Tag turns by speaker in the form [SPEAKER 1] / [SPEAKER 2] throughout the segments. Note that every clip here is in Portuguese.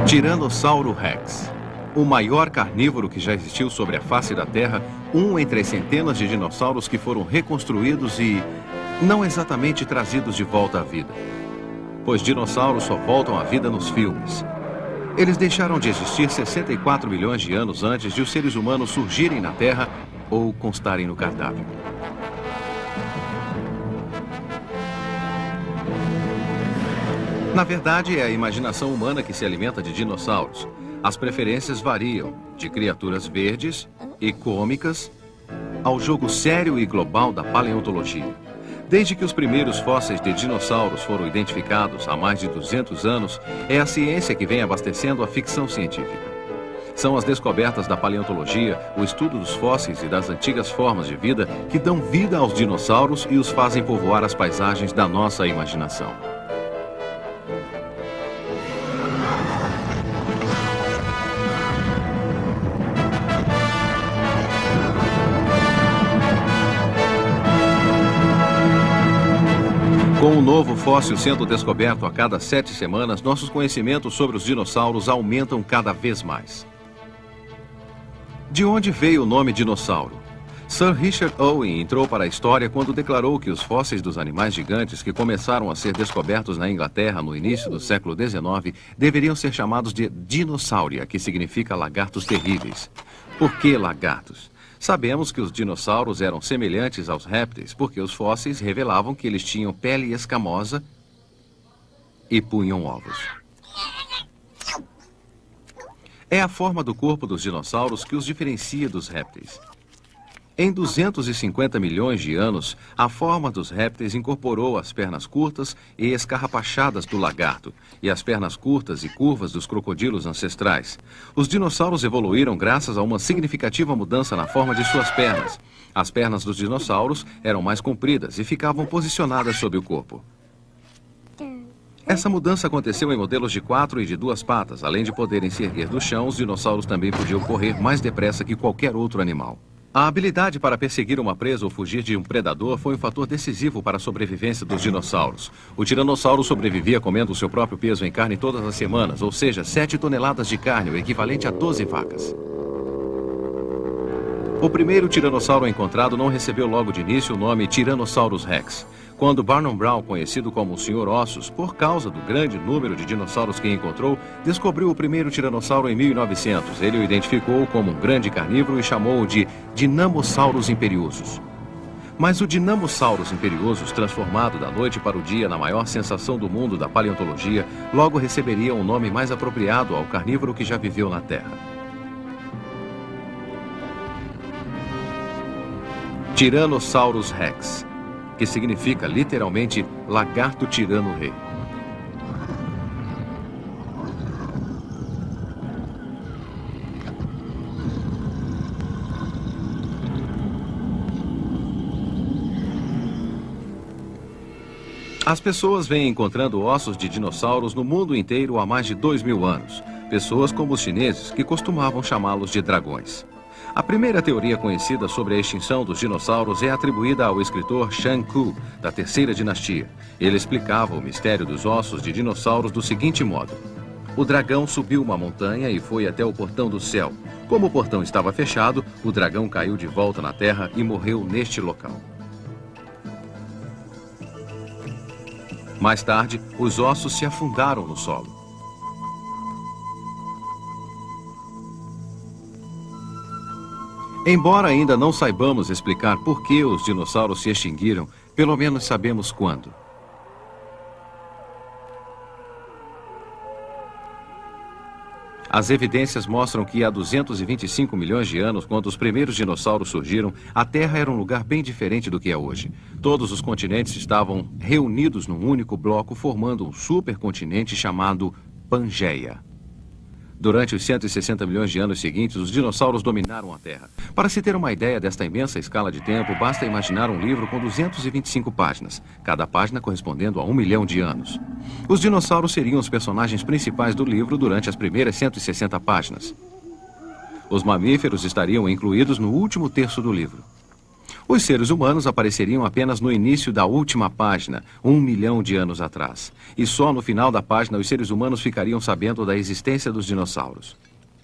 [SPEAKER 1] Tiranossauro Rex. O maior carnívoro que já existiu sobre a face da Terra, um entre as centenas de dinossauros que foram reconstruídos e não exatamente trazidos de volta à vida. Pois dinossauros só voltam à vida nos filmes. Eles deixaram de existir 64 milhões de anos antes de os seres humanos surgirem na Terra ou constarem no cardápio. Na verdade, é a imaginação humana que se alimenta de dinossauros. As preferências variam, de criaturas verdes e cômicas ao jogo sério e global da paleontologia. Desde que os primeiros fósseis de dinossauros foram identificados há mais de 200 anos, é a ciência que vem abastecendo a ficção científica. São as descobertas da paleontologia, o estudo dos fósseis e das antigas formas de vida que dão vida aos dinossauros e os fazem povoar as paisagens da nossa imaginação. Com um novo fóssil sendo descoberto a cada 7 semanas, nossos conhecimentos sobre os dinossauros aumentam cada vez mais. De onde veio o nome dinossauro? Sir Richard Owen entrou para a história quando declarou que os fósseis dos animais gigantes que começaram a ser descobertos na Inglaterra no início do século XIX deveriam ser chamados de dinossauria, que significa lagartos terríveis. Por que lagartos? Sabemos que os dinossauros eram semelhantes aos répteis porque os fósseis revelavam que eles tinham pele escamosa e punham ovos. É a forma do corpo dos dinossauros que os diferencia dos répteis. Em 250 milhões de anos, a forma dos répteis incorporou as pernas curtas e escarrapachadas do lagarto e as pernas curtas e curvas dos crocodilos ancestrais. Os dinossauros evoluíram graças a uma significativa mudança na forma de suas pernas. As pernas dos dinossauros eram mais compridas e ficavam posicionadas sob o corpo. Essa mudança aconteceu em modelos de 4 e de 2 patas. Além de poderem se erguer do chão, os dinossauros também podiam correr mais depressa que qualquer outro animal. A habilidade para perseguir uma presa ou fugir de um predador foi um fator decisivo para a sobrevivência dos dinossauros. O tiranossauro sobrevivia comendo o seu próprio peso em carne todas as semanas, ou seja, 7 toneladas de carne, o equivalente a 12 vacas. O primeiro tiranossauro encontrado não recebeu logo de início o nome Tyrannosaurus Rex. Quando Barnum Brown, conhecido como o Sr. Ossos, por causa do grande número de dinossauros que encontrou, descobriu o primeiro tiranossauro em 1900. Ele o identificou como um grande carnívoro e chamou-o de Dinamosaurus imperiosus. Mas o Dinamosaurus imperiosus, transformado da noite para o dia na maior sensação do mundo da paleontologia, logo receberia um nome mais apropriado ao carnívoro que já viveu na Terra. Tyrannosaurus Rex, que significa literalmente lagarto tirano rei. As pessoas vêm encontrando ossos de dinossauros no mundo inteiro há mais de 2000 anos. Pessoas como os chineses, que costumavam chamá-los de dragões. A primeira teoria conhecida sobre a extinção dos dinossauros é atribuída ao escritor Shang Ku, da terceira dinastia. Ele explicava o mistério dos ossos de dinossauros do seguinte modo: o dragão subiu uma montanha e foi até o portão do céu. Como o portão estava fechado, o dragão caiu de volta na terra e morreu neste local. Mais tarde, os ossos se afundaram no solo. Embora ainda não saibamos explicar por que os dinossauros se extinguiram, pelo menos sabemos quando. As evidências mostram que há 225 milhões de anos, quando os primeiros dinossauros surgiram, a Terra era um lugar bem diferente do que é hoje. Todos os continentes estavam reunidos num único bloco, formando um supercontinente chamado Pangeia. Durante os 160 milhões de anos seguintes, os dinossauros dominaram a Terra. Para se ter uma ideia desta imensa escala de tempo, basta imaginar um livro com 225 páginas, cada página correspondendo a 1 milhão de anos. Os dinossauros seriam os personagens principais do livro durante as primeiras 160 páginas. Os mamíferos estariam incluídos no último terço do livro. Os seres humanos apareceriam apenas no início da última página, 1 milhão de anos atrás. E só no final da página os seres humanos ficariam sabendo da existência dos dinossauros.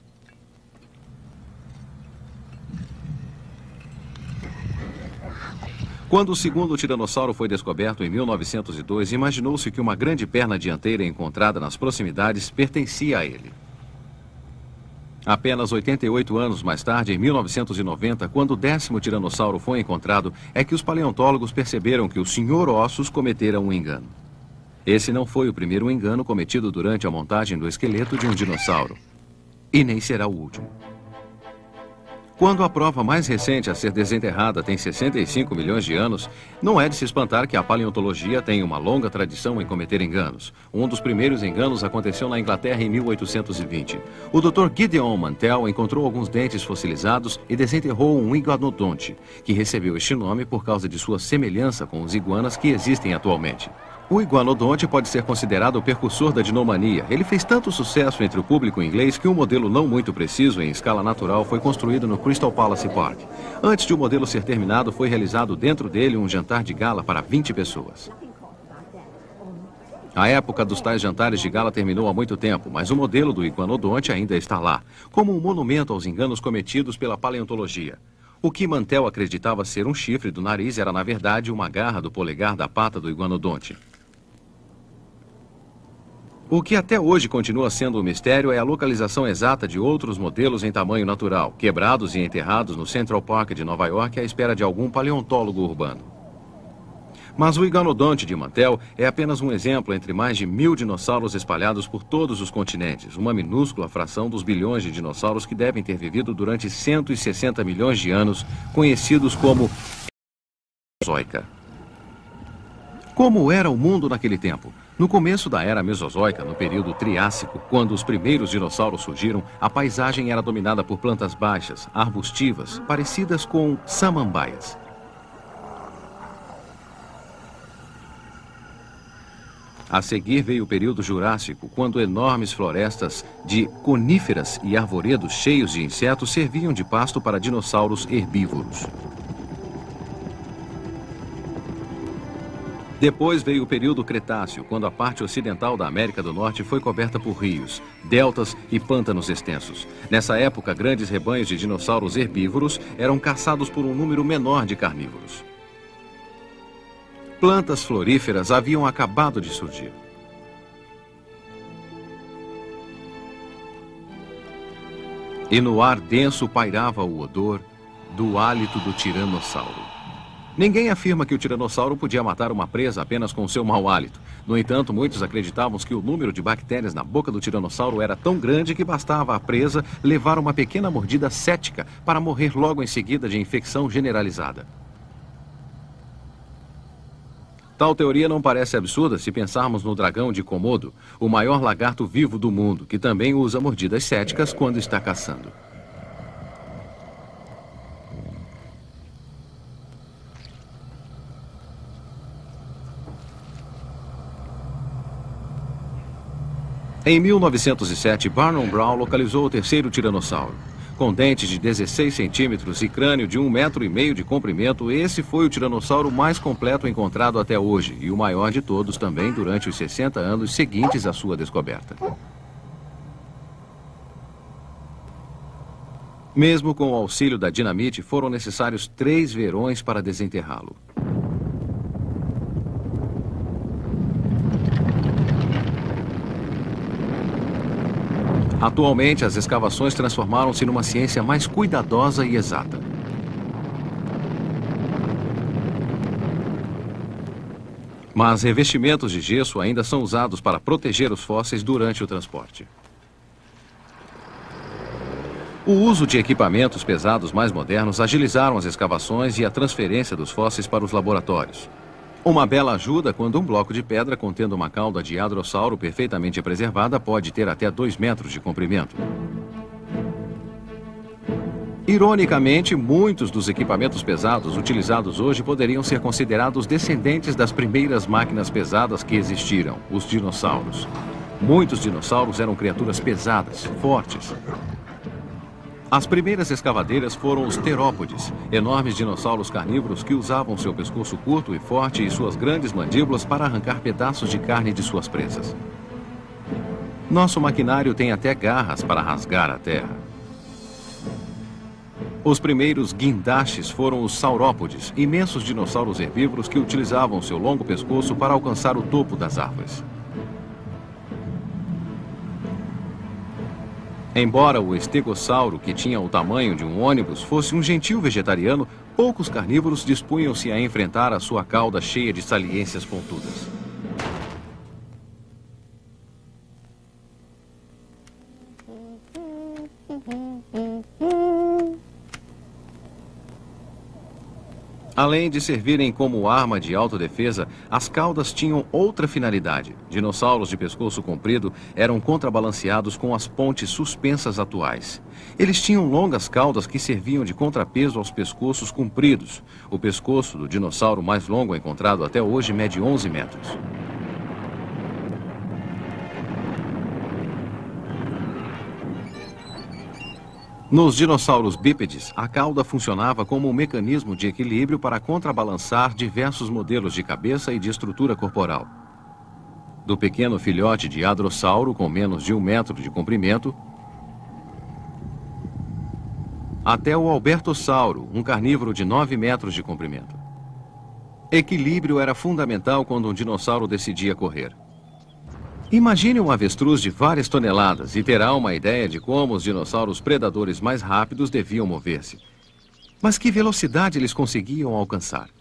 [SPEAKER 1] Quando o segundo tiranossauro foi descoberto em 1902, imaginou-se que uma grande perna dianteira encontrada nas proximidades pertencia a ele. Apenas 88 anos mais tarde, em 1990, quando o 10º tiranossauro foi encontrado, é que os paleontólogos perceberam que o Sr. Ossos cometera um engano. Esse não foi o primeiro engano cometido durante a montagem do esqueleto de um dinossauro. E nem será o último. Quando a prova mais recente a ser desenterrada tem 65 milhões de anos, não é de se espantar que a paleontologia tem uma longa tradição em cometer enganos. Um dos primeiros enganos aconteceu na Inglaterra em 1820. O Dr. Gideon Mantell encontrou alguns dentes fossilizados e desenterrou um iguanodonte, que recebeu este nome por causa de sua semelhança com os iguanas que existem atualmente. O iguanodonte pode ser considerado o precursor da dinomania. Ele fez tanto sucesso entre o público inglês que um modelo não muito preciso em escala natural foi construído no Crystal Palace Park. Antes de o modelo ser terminado, foi realizado dentro dele um jantar de gala para 20 pessoas. A época dos tais jantares de gala terminou há muito tempo, mas o modelo do iguanodonte ainda está lá, como um monumento aos enganos cometidos pela paleontologia. O que Mantell acreditava ser um chifre do nariz era, na verdade, uma garra do polegar da pata do iguanodonte. O que até hoje continua sendo um mistério é a localização exata de outros modelos em tamanho natural, quebrados e enterrados no Central Park de Nova York à espera de algum paleontólogo urbano. Mas o iguanodonte de Mantell é apenas um exemplo entre mais de 1000 dinossauros espalhados por todos os continentes, uma minúscula fração dos bilhões de dinossauros que devem ter vivido durante 160 milhões de anos, conhecidos como Mesozoica. Como era o mundo naquele tempo? No começo da era Mesozoica, no período Triássico, quando os primeiros dinossauros surgiram, a paisagem era dominada por plantas baixas, arbustivas, parecidas com samambaias. A seguir veio o período Jurássico, quando enormes florestas de coníferas e arvoredos cheios de insetos serviam de pasto para dinossauros herbívoros. Depois veio o período Cretáceo, quando a parte ocidental da América do Norte foi coberta por rios, deltas e pântanos extensos. Nessa época, grandes rebanhos de dinossauros herbívoros eram caçados por um número menor de carnívoros. Plantas floríferas haviam acabado de surgir. E no ar denso pairava o odor do hálito do tiranossauro. Ninguém afirma que o tiranossauro podia matar uma presa apenas com seu mau hálito. No entanto, muitos acreditavam que o número de bactérias na boca do tiranossauro era tão grande que bastava à presa levar uma pequena mordida cética para morrer logo em seguida de infecção generalizada. Tal teoria não parece absurda se pensarmos no dragão de Komodo, o maior lagarto vivo do mundo, que também usa mordidas céticas quando está caçando. Em 1907, Barnum Brown localizou o terceiro tiranossauro. Com dentes de 16 centímetros e crânio de 1,5 metro de comprimento, esse foi o tiranossauro mais completo encontrado até hoje e o maior de todos também durante os 60 anos seguintes à sua descoberta. Mesmo com o auxílio da dinamite, foram necessários 3 verões para desenterrá-lo. Atualmente, as escavações transformaram-se numa ciência mais cuidadosa e exata. Mas revestimentos de gesso ainda são usados para proteger os fósseis durante o transporte. O uso de equipamentos pesados mais modernos agilizaram as escavações e a transferência dos fósseis para os laboratórios. Uma bela ajuda quando um bloco de pedra contendo uma cauda de hadrossauro perfeitamente preservada pode ter até 2 metros de comprimento. Ironicamente, muitos dos equipamentos pesados utilizados hoje poderiam ser considerados descendentes das primeiras máquinas pesadas que existiram, os dinossauros. Muitos dinossauros eram criaturas pesadas, fortes. As primeiras escavadeiras foram os terópodes, enormes dinossauros carnívoros que usavam seu pescoço curto e forte e suas grandes mandíbulas para arrancar pedaços de carne de suas presas. Nosso maquinário tem até garras para rasgar a terra. Os primeiros guindastes foram os saurópodes, imensos dinossauros herbívoros que utilizavam seu longo pescoço para alcançar o topo das árvores. Embora o estegossauro, que tinha o tamanho de um ônibus, fosse um gentil vegetariano, poucos carnívoros dispunham-se a enfrentar a sua cauda cheia de saliências pontudas. Além de servirem como arma de autodefesa, as caudas tinham outra finalidade. Dinossauros de pescoço comprido eram contrabalanceados com as pontes suspensas atuais. Eles tinham longas caudas que serviam de contrapeso aos pescoços compridos. O pescoço do dinossauro mais longo encontrado até hoje mede 11 metros. Nos dinossauros bípedes, a cauda funcionava como um mecanismo de equilíbrio para contrabalançar diversos modelos de cabeça e de estrutura corporal. Do pequeno filhote de hadrossauro, com menos de 1 metro de comprimento, até o albertossauro, um carnívoro de 9 metros de comprimento. Equilíbrio era fundamental quando um dinossauro decidia correr. Imagine um avestruz de várias toneladas e terá uma ideia de como os dinossauros predadores mais rápidos deviam mover-se. Mas que velocidade eles conseguiam alcançar?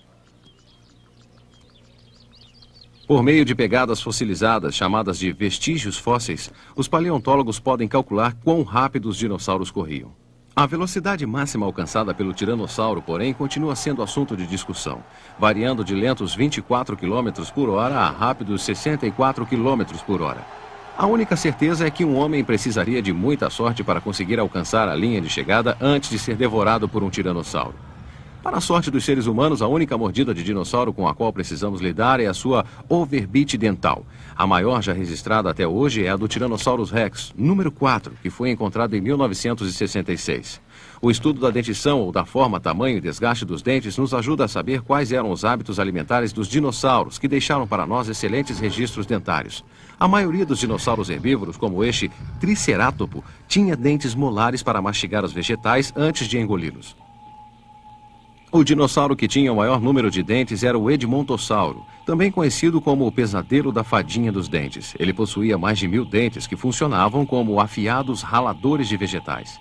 [SPEAKER 1] Por meio de pegadas fossilizadas, chamadas de vestígios fósseis, os paleontólogos podem calcular quão rápido os dinossauros corriam. A velocidade máxima alcançada pelo tiranossauro, porém, continua sendo assunto de discussão, variando de lentos 24 km por hora a rápidos 64 km por hora. A única certeza é que um homem precisaria de muita sorte para conseguir alcançar a linha de chegada antes de ser devorado por um tiranossauro. Para a sorte dos seres humanos, a única mordida de dinossauro com a qual precisamos lidar é a sua overbite dental. A maior já registrada até hoje é a do Tyrannosaurus Rex, número 4, que foi encontrada em 1966. O estudo da dentição ou da forma, tamanho e desgaste dos dentes nos ajuda a saber quais eram os hábitos alimentares dos dinossauros, que deixaram para nós excelentes registros dentários. A maioria dos dinossauros herbívoros, como este Triceratopo, tinha dentes molares para mastigar os vegetais antes de engoli-los. O dinossauro que tinha o maior número de dentes era o Edmontossauro, também conhecido como o pesadelo da fadinha dos dentes. Ele possuía mais de 1000 dentes que funcionavam como afiados raladores de vegetais.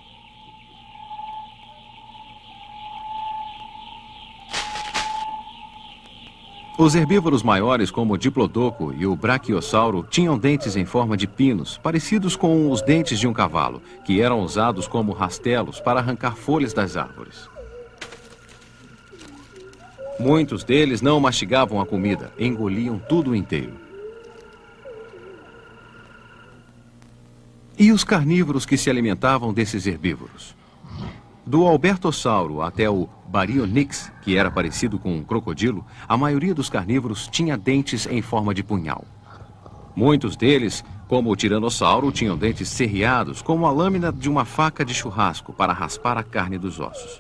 [SPEAKER 1] Os herbívoros maiores, como o Diplodoco e o Brachiosauro, tinham dentes em forma de pinos, parecidos com os dentes de um cavalo, que eram usados como rastelos para arrancar folhas das árvores. Muitos deles não mastigavam a comida, engoliam tudo inteiro. E os carnívoros que se alimentavam desses herbívoros? Do Albertossauro até o Baryonyx, que era parecido com um crocodilo, a maioria dos carnívoros tinha dentes em forma de punhal. Muitos deles, como o Tiranossauro, tinham dentes serreados, como a lâmina de uma faca de churrasco, para raspar a carne dos ossos.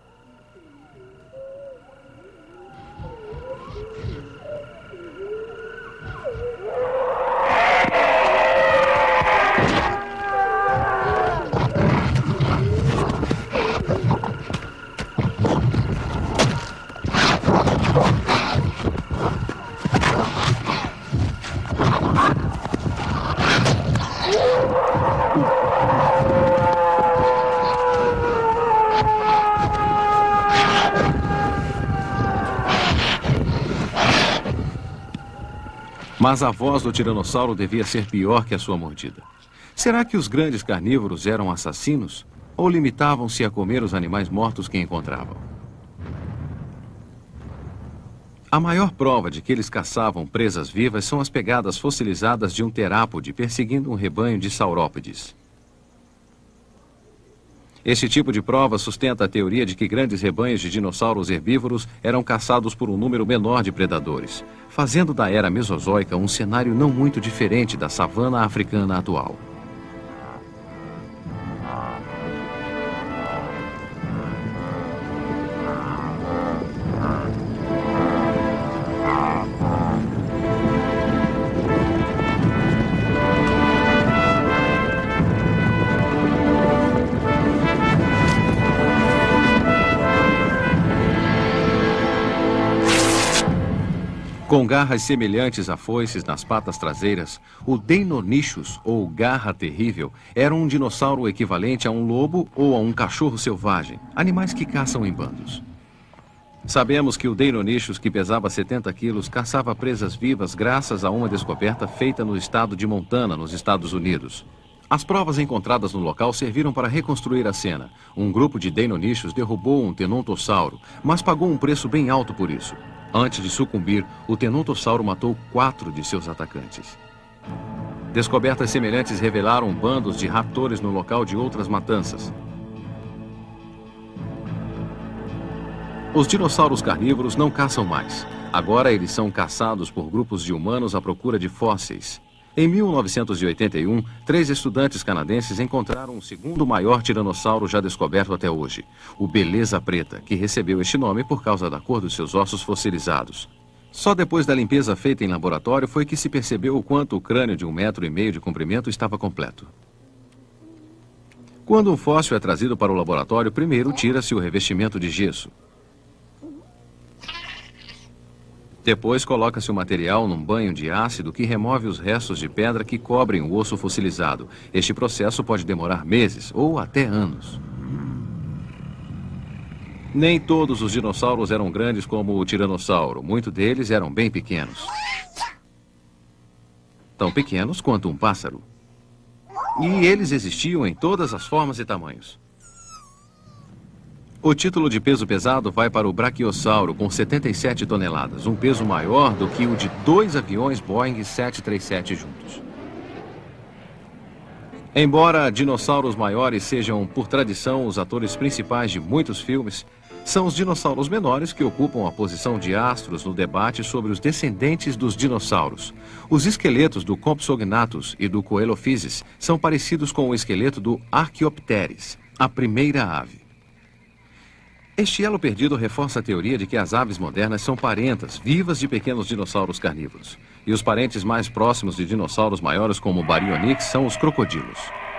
[SPEAKER 1] Mas a voz do tiranossauro devia ser pior que a sua mordida. Será que os grandes carnívoros eram assassinos? Ou limitavam-se a comer os animais mortos que encontravam? A maior prova de que eles caçavam presas vivas são as pegadas fossilizadas de um terápode perseguindo um rebanho de saurópodes. Este tipo de prova sustenta a teoria de que grandes rebanhos de dinossauros herbívoros eram caçados por um número menor de predadores, fazendo da era mesozoica um cenário não muito diferente da savana africana atual. Com garras semelhantes a foices nas patas traseiras, o Deinonychus, ou garra terrível, era um dinossauro equivalente a um lobo ou a um cachorro selvagem, animais que caçam em bandos. Sabemos que o Deinonychus, que pesava 70 quilos, caçava presas vivas graças a uma descoberta feita no estado de Montana, nos Estados Unidos. As provas encontradas no local serviram para reconstruir a cena. Um grupo de Deinonychus derrubou um tenotossauro, mas pagou um preço bem alto por isso. Antes de sucumbir, o tenotossauro matou 4 de seus atacantes. Descobertas semelhantes revelaram bandos de raptores no local de outras matanças. Os dinossauros carnívoros não caçam mais. Agora eles são caçados por grupos de humanos à procura de fósseis. Em 1981, 3 estudantes canadenses encontraram o segundo maior tiranossauro já descoberto até hoje, o Beleza Preta, que recebeu este nome por causa da cor dos seus ossos fossilizados. Só depois da limpeza feita em laboratório foi que se percebeu o quanto o crânio de 1,5 metro de comprimento estava completo. Quando um fóssil é trazido para o laboratório, primeiro tira-se o revestimento de gesso. Depois coloca-se o material num banho de ácido que remove os restos de pedra que cobrem o osso fossilizado. Este processo pode demorar meses ou até anos. Nem todos os dinossauros eram grandes como o tiranossauro. Muitos deles eram bem pequenos. Tão pequenos quanto um pássaro. E eles existiam em todas as formas e tamanhos. O título de peso pesado vai para o Brachiosauro, com 77 toneladas, um peso maior do que o de 2 aviões Boeing 737 juntos. Embora dinossauros maiores sejam, por tradição, os atores principais de muitos filmes, são os dinossauros menores que ocupam a posição de astros no debate sobre os descendentes dos dinossauros. Os esqueletos do Compsognathus e do Coelophysis são parecidos com o esqueleto do Archaeopteryx, a primeira ave. Este elo perdido reforça a teoria de que as aves modernas são parentas vivas de pequenos dinossauros carnívoros. E os parentes mais próximos de dinossauros maiores como o Baryonyx são os crocodilos.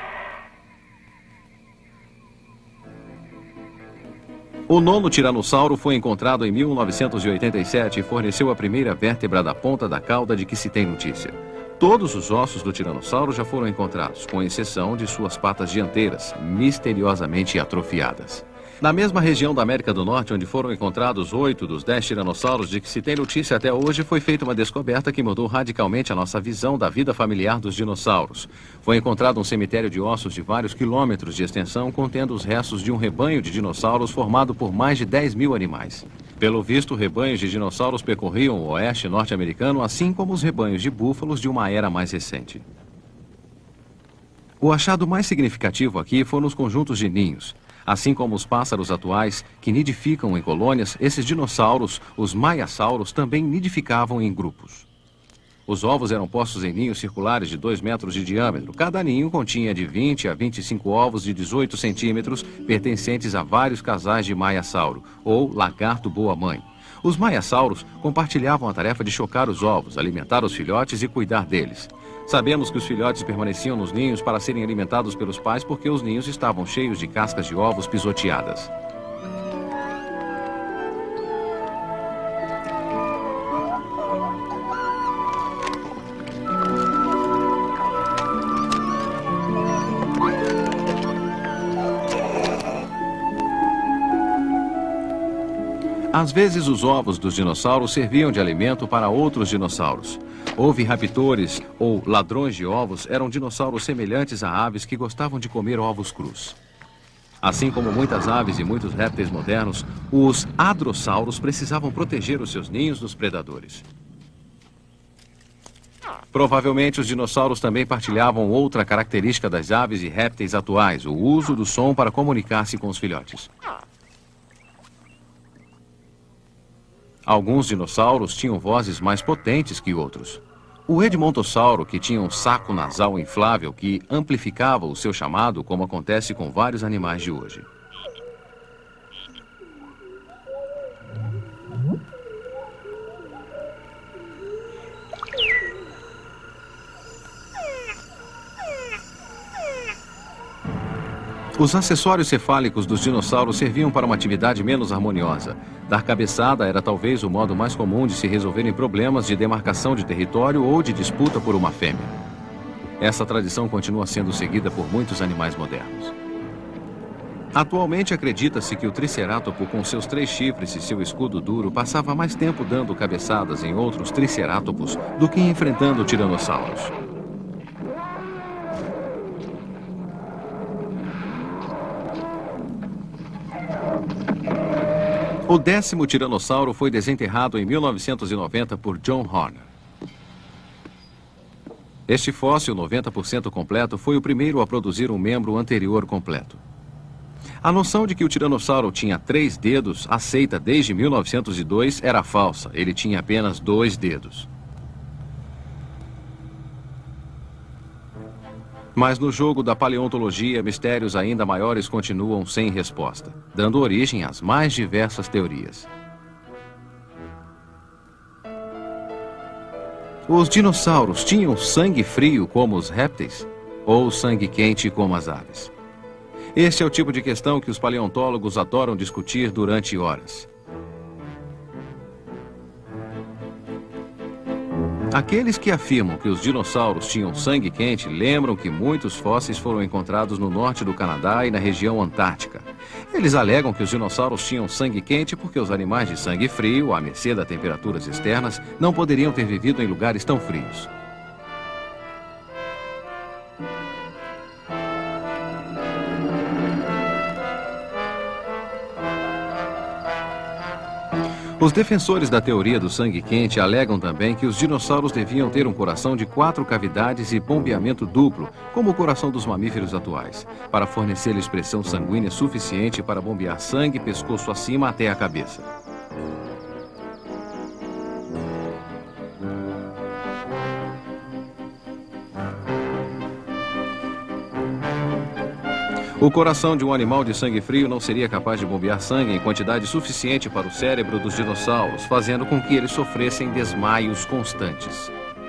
[SPEAKER 1] O 9º tiranossauro foi encontrado em 1987 e forneceu a primeira vértebra da ponta da cauda de que se tem notícia. Todos os ossos do tiranossauro já foram encontrados, com exceção de suas patas dianteiras, misteriosamente atrofiadas. Na mesma região da América do Norte, onde foram encontrados 8 dos 10 tiranossauros de que se tem notícia até hoje, foi feita uma descoberta que mudou radicalmente a nossa visão da vida familiar dos dinossauros. Foi encontrado um cemitério de ossos de vários quilômetros de extensão, contendo os restos de um rebanho de dinossauros formado por mais de 10 mil animais. Pelo visto, rebanhos de dinossauros percorriam o oeste norte-americano, assim como os rebanhos de búfalos de uma era mais recente. O achado mais significativo aqui foram os conjuntos de ninhos. Assim como os pássaros atuais, que nidificam em colônias, esses dinossauros, os maiasauros, também nidificavam em grupos. Os ovos eram postos em ninhos circulares de 2 metros de diâmetro. Cada ninho continha de 20 a 25 ovos de 18 centímetros, pertencentes a vários casais de maiasauro, ou lagarto boa-mãe. Os maiasauros compartilhavam a tarefa de chocar os ovos, alimentar os filhotes e cuidar deles. Sabemos que os filhotes permaneciam nos ninhos para serem alimentados pelos pais porque os ninhos estavam cheios de cascas de ovos pisoteadas. Às vezes, os ovos dos dinossauros serviam de alimento para outros dinossauros. Oviraptores, ou ladrões de ovos, eram dinossauros semelhantes a aves que gostavam de comer ovos crus. Assim como muitas aves e muitos répteis modernos, os hadrossauros precisavam proteger os seus ninhos dos predadores. Provavelmente, os dinossauros também partilhavam outra característica das aves e répteis atuais, o uso do som para comunicar-se com os filhotes. Alguns dinossauros tinham vozes mais potentes que outros. O Edmontossauro, que tinha um saco nasal inflável que amplificava o seu chamado, como acontece com vários animais de hoje. Os acessórios cefálicos dos dinossauros serviam para uma atividade menos harmoniosa. Dar cabeçada era talvez o modo mais comum de se resolverem problemas de demarcação de território ou de disputa por uma fêmea. Essa tradição continua sendo seguida por muitos animais modernos. Atualmente acredita-se que o tricerátopo, com seus 3 chifres e seu escudo duro, passava mais tempo dando cabeçadas em outros tricerátopos do que enfrentando tiranossauros. O 10º tiranossauro foi desenterrado em 1990 por John Horner. Este fóssil 90% completo foi o primeiro a produzir um membro anterior completo. A noção de que o tiranossauro tinha 3 dedos, aceita desde 1902, era falsa. Ele tinha apenas 2 dedos. Mas no jogo da paleontologia, mistérios ainda maiores continuam sem resposta, dando origem às mais diversas teorias. Os dinossauros tinham sangue frio como os répteis ou sangue quente como as aves? Este é o tipo de questão que os paleontólogos adoram discutir durante horas. Aqueles que afirmam que os dinossauros tinham sangue quente lembram que muitos fósseis foram encontrados no norte do Canadá e na região antártica. Eles alegam que os dinossauros tinham sangue quente porque os animais de sangue frio, à mercê das temperaturas externas, não poderiam ter vivido em lugares tão frios. Os defensores da teoria do sangue quente alegam também que os dinossauros deviam ter um coração de 4 cavidades e bombeamento duplo, como o coração dos mamíferos atuais, para fornecer-lhes pressão sanguínea suficiente para bombear sangue pescoço acima até a cabeça. O coração de um animal de sangue frio não seria capaz de bombear sangue em quantidade suficiente para o cérebro dos dinossauros, fazendo com que eles sofressem desmaios constantes.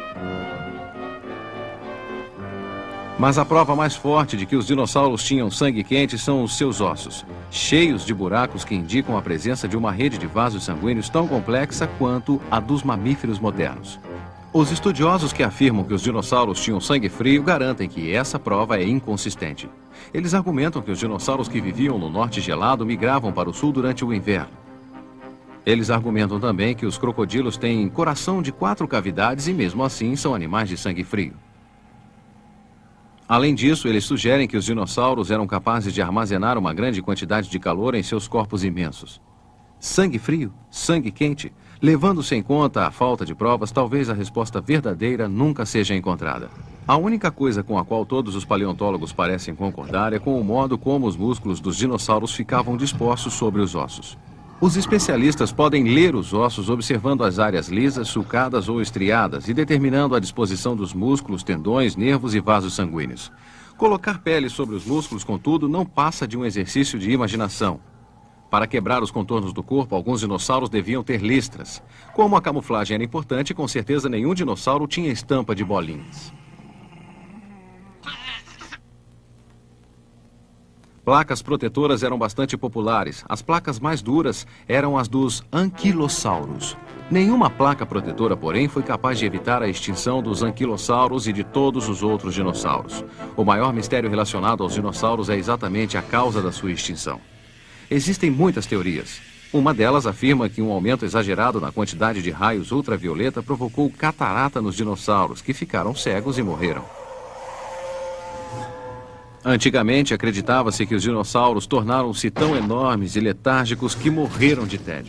[SPEAKER 1] Mas a prova mais forte de que os dinossauros tinham sangue quente são os seus ossos, cheios de buracos que indicam a presença de uma rede de vasos sanguíneos tão complexa quanto a dos mamíferos modernos. Os estudiosos que afirmam que os dinossauros tinham sangue frio garantem que essa prova é inconsistente. Eles argumentam que os dinossauros que viviam no norte gelado migravam para o sul durante o inverno. Eles argumentam também que os crocodilos têm coração de 4 cavidades e mesmo assim são animais de sangue frio. Além disso, eles sugerem que os dinossauros eram capazes de armazenar uma grande quantidade de calor em seus corpos imensos. Sangue frio? Sangue quente? Levando-se em conta a falta de provas, talvez a resposta verdadeira nunca seja encontrada. A única coisa com a qual todos os paleontólogos parecem concordar é com o modo como os músculos dos dinossauros ficavam dispostos sobre os ossos. Os especialistas podem ler os ossos observando as áreas lisas, sulcadas ou estriadas e determinando a disposição dos músculos, tendões, nervos e vasos sanguíneos. Colocar pele sobre os músculos, contudo, não passa de um exercício de imaginação. Para quebrar os contornos do corpo, alguns dinossauros deviam ter listras. Como a camuflagem era importante, com certeza nenhum dinossauro tinha estampa de bolinhas. Placas protetoras eram bastante populares. As placas mais duras eram as dos anquilossauros. Nenhuma placa protetora, porém, foi capaz de evitar a extinção dos anquilossauros e de todos os outros dinossauros. O maior mistério relacionado aos dinossauros é exatamente a causa da sua extinção. Existem muitas teorias. Uma delas afirma que um aumento exagerado na quantidade de raios ultravioleta provocou catarata nos dinossauros, que ficaram cegos e morreram. Antigamente, acreditava-se que os dinossauros tornaram-se tão enormes e letárgicos que morreram de tédio.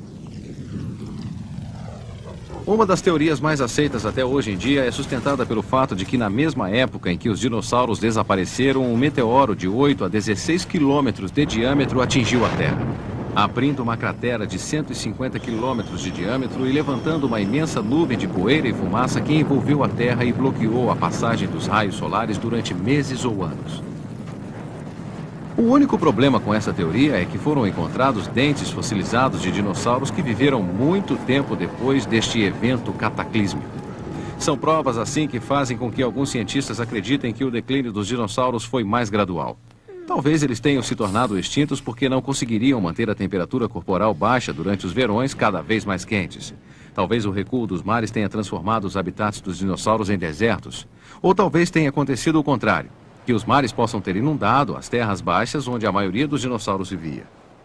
[SPEAKER 1] Uma das teorias mais aceitas até hoje em dia é sustentada pelo fato de que na mesma época em que os dinossauros desapareceram, um meteoro de 8 a 16 quilômetros de diâmetro atingiu a Terra, abrindo uma cratera de 150 quilômetros de diâmetro e levantando uma imensa nuvem de poeira e fumaça que envolveu a Terra e bloqueou a passagem dos raios solares durante meses ou anos. O único problema com essa teoria é que foram encontrados dentes fossilizados de dinossauros que viveram muito tempo depois deste evento cataclísmico. São provas assim que fazem com que alguns cientistas acreditem que o declínio dos dinossauros foi mais gradual. Talvez eles tenham se tornado extintos porque não conseguiriam manter a temperatura corporal baixa durante os verões cada vez mais quentes. Talvez o recuo dos mares tenha transformado os habitats dos dinossauros em desertos. Ou talvez tenha acontecido o contrário, que os mares possam ter inundado as terras baixas onde a maioria dos dinossauros vivia.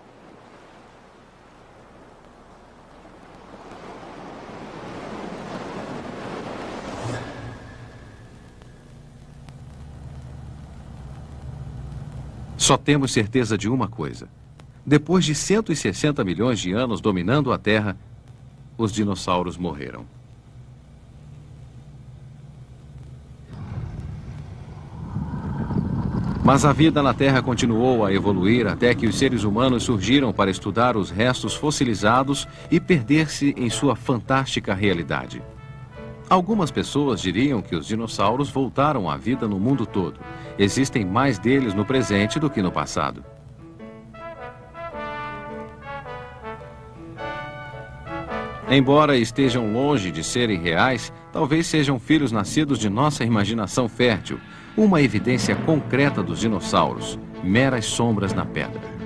[SPEAKER 1] Só temos certeza de uma coisa. Depois de 160 milhões de anos dominando a Terra, os dinossauros morreram. Mas a vida na Terra continuou a evoluir até que os seres humanos surgiram para estudar os restos fossilizados e perder-se em sua fantástica realidade. Algumas pessoas diriam que os dinossauros voltaram à vida no mundo todo. Existem mais deles no presente do que no passado. Embora estejam longe de serem reais, talvez sejam filhos nascidos de nossa imaginação fértil, uma evidência concreta dos dinossauros, meras sombras na pedra.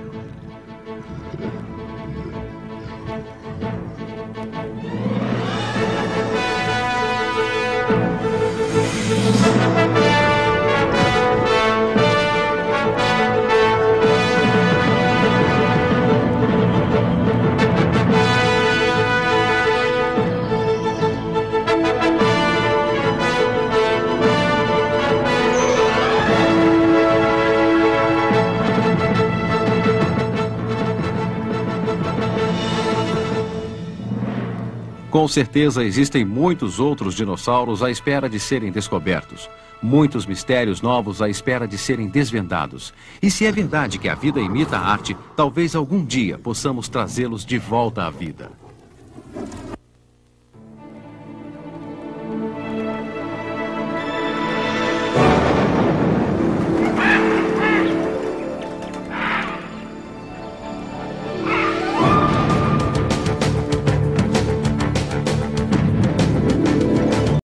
[SPEAKER 1] Com certeza existem muitos outros dinossauros à espera de serem descobertos. Muitos mistérios novos à espera de serem desvendados. E se é verdade que a vida imita a arte, talvez algum dia possamos trazê-los de volta à vida.